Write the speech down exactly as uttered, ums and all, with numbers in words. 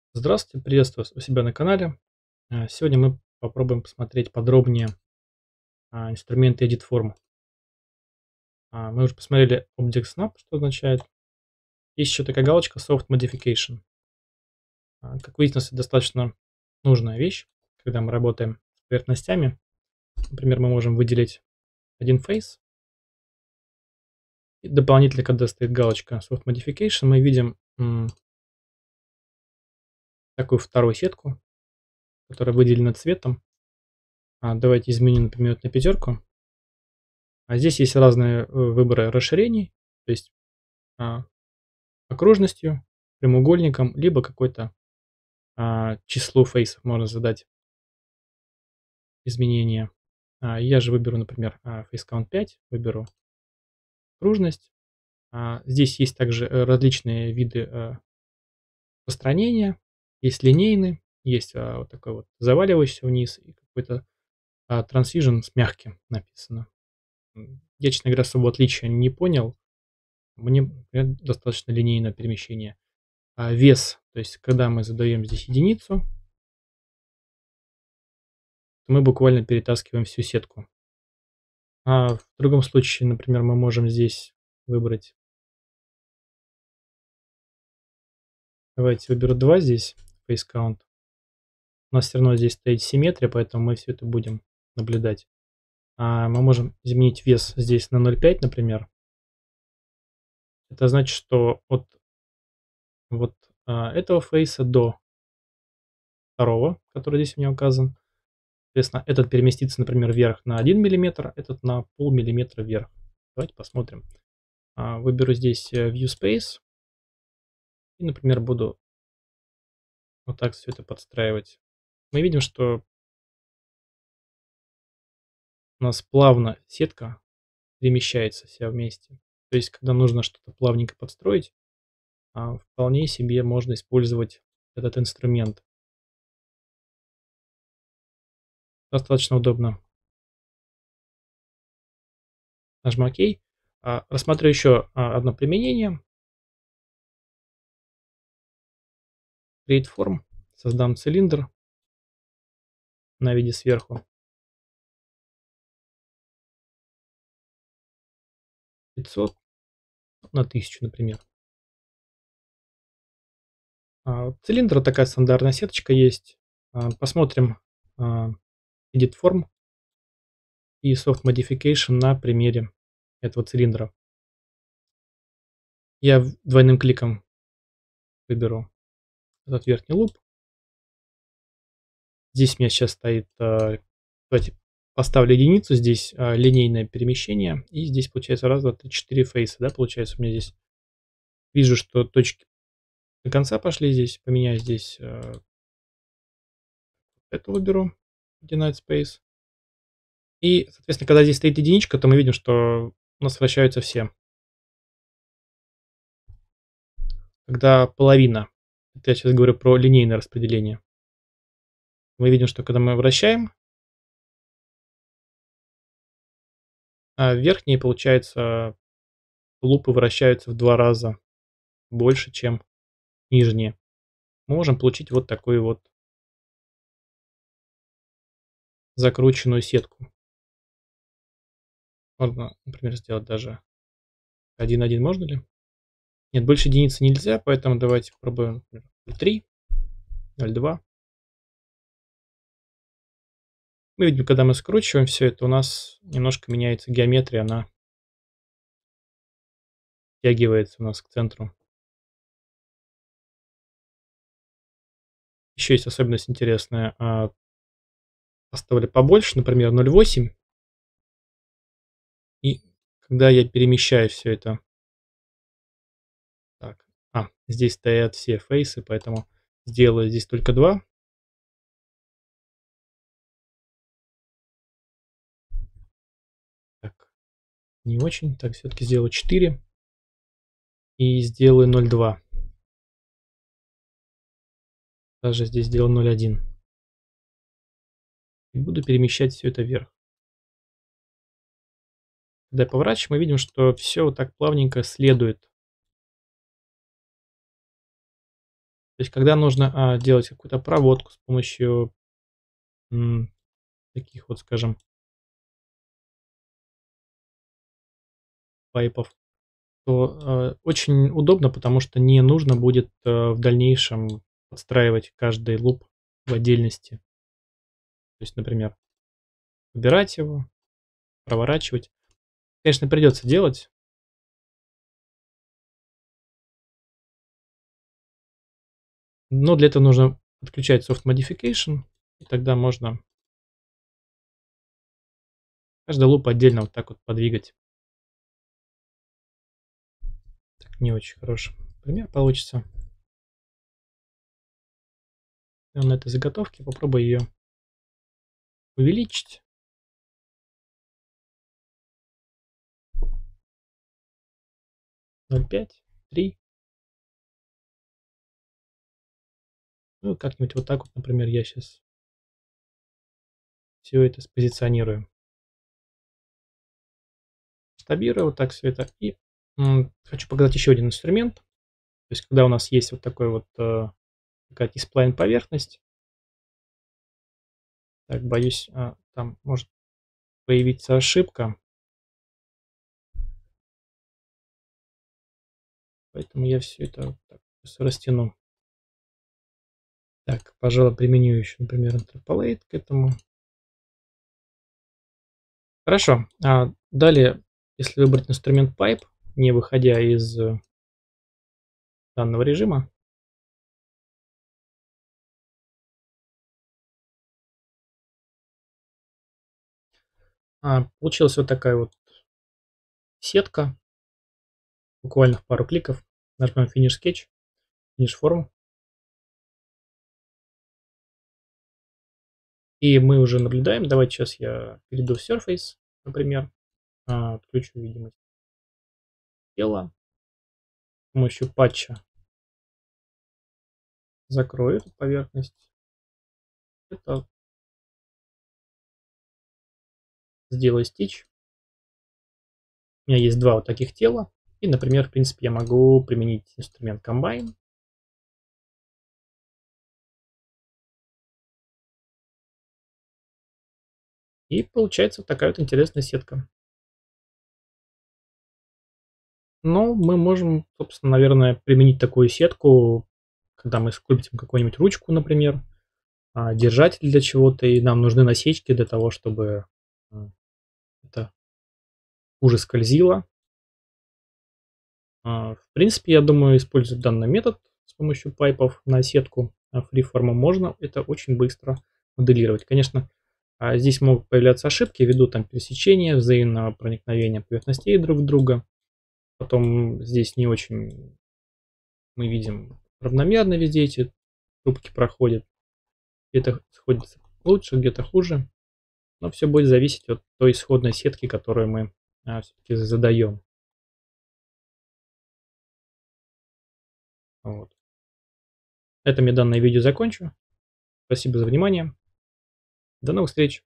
Здравствуйте, приветствую вас у себя на канале. А, Сегодня мы попробуем посмотреть подробнее а, инструменты Edit Form. А, Мы уже посмотрели Object Snap, что означает. Есть еще такая галочка Soft Modification. А, Как выяснилось, это достаточно нужная вещь, когда мы работаем с поверхностями. Например, мы можем выделить один фейс. И дополнительно, когда стоит галочка Soft Modification, мы видим м, такую вторую сетку, которая выделена цветом. А, Давайте изменим, например, на пятерку. А здесь есть разные э, выборы расширений. То есть а, окружностью, прямоугольником, либо какой-то а, числу фейсов можно задать изменения. А, я же выберу, например, а, face count пять, выберу окружность. А, здесь есть также э, различные виды э, построения. Есть линейный, есть а, вот такой вот заваливающийся вниз и какой-то а, transition с мягким написано. М, Я, честно говоря, особо отличия не понял. Мне например, достаточно линейное перемещение. А вес, то есть когда мы задаем здесь единицу, мы буквально перетаскиваем всю сетку. А в другом случае, например, мы можем здесь выбрать, давайте выберу два здесь, face count. У нас все равно здесь стоит симметрия, поэтому мы все это будем наблюдать. А мы можем изменить вес здесь на ноль целых пять, например. Это значит, что от вот а, этого фейса до второго, который здесь у меня указан, соответственно, этот переместится, например, вверх на один миллиметр, этот на полмиллиметра вверх. Давайте посмотрим. А, Выберу здесь э, View Space и, например, буду вот так все это подстраивать. Мы видим, что у нас плавно сетка перемещается вся вместе. То есть, когда нужно что-то плавненько подстроить, а, вполне себе можно использовать этот инструмент. Достаточно удобно. Нажму ОК. А, Рассмотрю еще а, одно применение. Create Form. Создам цилиндр на виде сверху. пятьсот на тысячу, например. А, Цилиндр такая стандартная сеточка есть. А, Посмотрим а, Edit Form и Soft Modification на примере этого цилиндра. Я в- двойным кликом выберу этот верхний луп. Здесь у меня сейчас стоит, а, давайте поставлю единицу, здесь а, линейное перемещение, и здесь получается раз, два, три, четыре фейса, да, получается у меня здесь. Вижу, что точки до конца пошли здесь, поменяю здесь а, эту выберу, Denied Space. И, соответственно, когда здесь стоит единичка, то мы видим, что у нас вращаются все. Когда половина, это я сейчас говорю про линейное распределение, мы видим, что когда мы вращаем, а верхние, получается, лупы вращаются в два раза больше, чем нижние. Мы можем получить вот такую вот закрученную сетку. Можно, например, сделать даже один-один, можно ли? Нет, больше единицы нельзя, поэтому давайте попробуем, например, ноль целых три, ноль целых два. Мы видим, когда мы скручиваем все это, у нас немножко меняется геометрия, она втягивается у нас к центру. Еще есть особенность интересная. а, Поставили побольше, например, ноль целых восемь. И когда я перемещаю все это, так, а, здесь стоят все фейсы, поэтому сделаю здесь только два. Так, не очень. Так, все-таки сделаю четыре и сделаю ноль целых два. Даже здесь сделаю ноль целых один. И буду перемещать все это вверх. Когда я поворачиваю, мы видим, что все вот так плавненько следует. То есть, когда нужно а, делать какую-то проводку с помощью м, таких вот, скажем, пайпов, то э, очень удобно, потому что не нужно будет э, в дальнейшем подстраивать каждый луп в отдельности. То есть, например, убирать его, проворачивать. Конечно, придется делать, но для этого нужно подключать Soft Modification, и тогда можно каждый луп отдельно вот так вот подвигать. Так, не очень хороший пример получится. Я на этой заготовке попробую ее увеличить. ноль пять, три. Ну, как-нибудь вот так вот, например, я сейчас все это спозиционирую. Масштабирую вот так все это. И м, хочу показать еще один инструмент. То есть, когда у нас есть вот такой вот э, такая дисплайн поверхность, так, боюсь, а, там может появиться ошибка, поэтому я все это вот так просто растяну. Так, пожалуй, применю еще, например, Interpolate к этому. Хорошо. А далее, если выбрать инструмент Pipe, не выходя из э, данного режима, а, получилась вот такая вот сетка, буквально в пару кликов. Нажмем Finish Sketch, Finish Form, и мы уже наблюдаем. Давайте сейчас я перейду в Surface, например, а, отключу видимость тела, с помощью патча закрою эту поверхность. Это сделаю стич. У меня есть два вот таких тела. И, например, в принципе, я могу применить инструмент Combine. И получается вот такая вот интересная сетка. Но мы можем, собственно, наверное, применить такую сетку, когда мы скульптим какую-нибудь ручку, например, а, держатель для чего-то, и нам нужны насечки для того, чтобы м, это хуже скользило. А, В принципе, я думаю, использовать данный метод с помощью пайпов на сетку а, фриформа можно это очень быстро моделировать. Конечно, а, здесь могут появляться ошибки ввиду там пересечения, взаимного проникновения поверхностей друг в друга. Потом здесь не очень мы видим равномерно везде эти трубки проходят. Где-то сходится лучше, где-то хуже. Но все будет зависеть от той исходной сетки, которую мы а, все-таки задаем. Вот. На этом я данное видео закончу. Спасибо за внимание. До новых встреч!